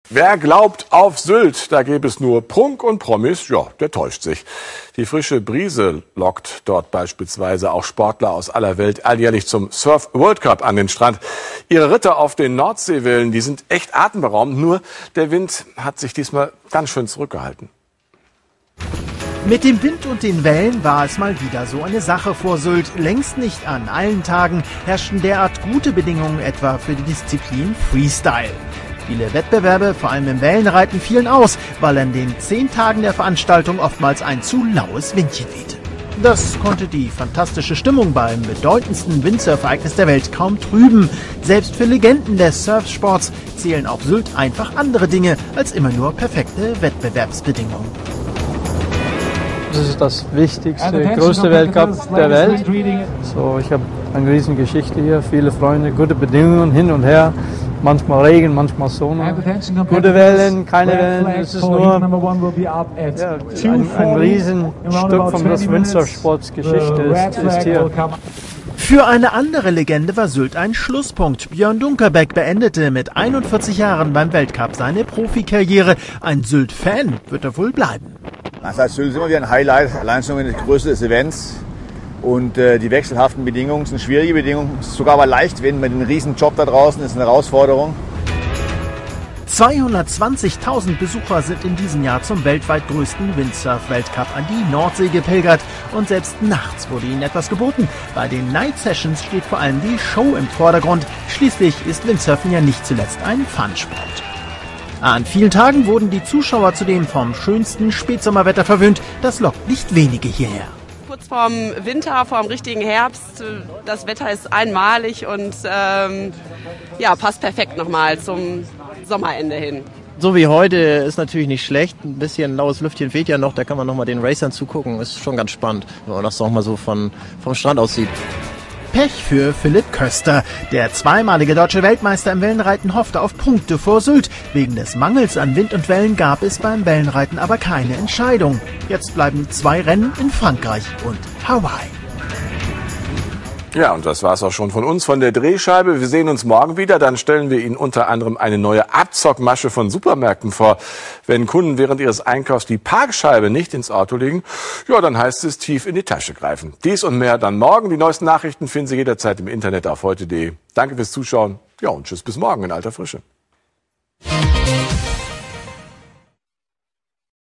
Wer glaubt auf Sylt, da gäbe es nur Prunk und Promis, ja, der täuscht sich. Die frische Brise lockt dort beispielsweise auch Sportler aus aller Welt alljährlich zum Surf World Cup an den Strand. Ihre Ritte auf den Nordseewellen, die sind echt atemberaubend, nur der Wind hat sich diesmal ganz schön zurückgehalten. Mit dem Wind und den Wellen war es mal wieder so eine Sache vor Sylt. Längst nicht an allen Tagen herrschten derart gute Bedingungen etwa für die Disziplin Freestyle. Viele Wettbewerbe, vor allem im Wellenreiten, fielen aus, weil an den 10 Tagen der Veranstaltung oftmals ein zu laues Windchen wehte. Das konnte die fantastische Stimmung beim bedeutendsten Windsurf-Ereignis der Welt kaum trüben. Selbst für Legenden des Surfsports zählen auf Sylt einfach andere Dinge als immer nur perfekte Wettbewerbsbedingungen. Das ist das wichtigste, größte Weltcup der Welt. So, ich habe eine riesen Geschichte hier, viele Freunde, gute Bedingungen hin und her. Manchmal Regen, manchmal Sonne. Gute Wellen, keine Wellen. Es ist nur ein Riesenstück von der Windsurf-Sportsgeschichte ist hier. Für eine andere Legende war Sylt ein Schlusspunkt. Björn Dunkerbeck beendete mit 41 Jahren beim Weltcup seine Profikarriere. Ein Sylt-Fan wird er wohl bleiben. Also Sylt ist immer wieder ein Highlight, allein schon die Größe des Events. Und die wechselhaften Bedingungen sind schwierige Bedingungen, sogar bei Leichtwind mit einem riesen Job da draußen ist eine Herausforderung. 220.000 Besucher sind in diesem Jahr zum weltweit größten Windsurf-Weltcup an die Nordsee gepilgert. Und selbst nachts wurde ihnen etwas geboten. Bei den Night Sessions steht vor allem die Show im Vordergrund. Schließlich ist Windsurfen ja nicht zuletzt ein Fun-Sport. An vielen Tagen wurden die Zuschauer zudem vom schönsten Spätsommerwetter verwöhnt. Das lockt nicht wenige hierher. Kurz vorm Winter, vorm richtigen Herbst. Das Wetter ist einmalig und passt perfekt nochmal zum Sommerende hin. So wie heute ist natürlich nicht schlecht. Ein bisschen laues Lüftchen fehlt ja noch. Da kann man nochmal den Racern zugucken. Ist schon ganz spannend, wenn man das auch mal so vom Strand aus sieht. Pech für Philipp Köster. Der zweimalige deutsche Weltmeister im Wellenreiten hoffte auf Punkte vor Sylt. Wegen des Mangels an Wind und Wellen gab es beim Wellenreiten aber keine Entscheidung. Jetzt bleiben 2 Rennen in Frankreich und Hawaii. Ja, und das war's auch schon von uns, von der Drehscheibe. Wir sehen uns morgen wieder. Dann stellen wir Ihnen unter anderem eine neue Abzockmasche von Supermärkten vor. Wenn Kunden während ihres Einkaufs die Parkscheibe nicht ins Auto legen, ja, dann heißt es tief in die Tasche greifen. Dies und mehr dann morgen. Die neuesten Nachrichten finden Sie jederzeit im Internet auf heute.de. Danke fürs Zuschauen. Ja, und tschüss bis morgen in alter Frische.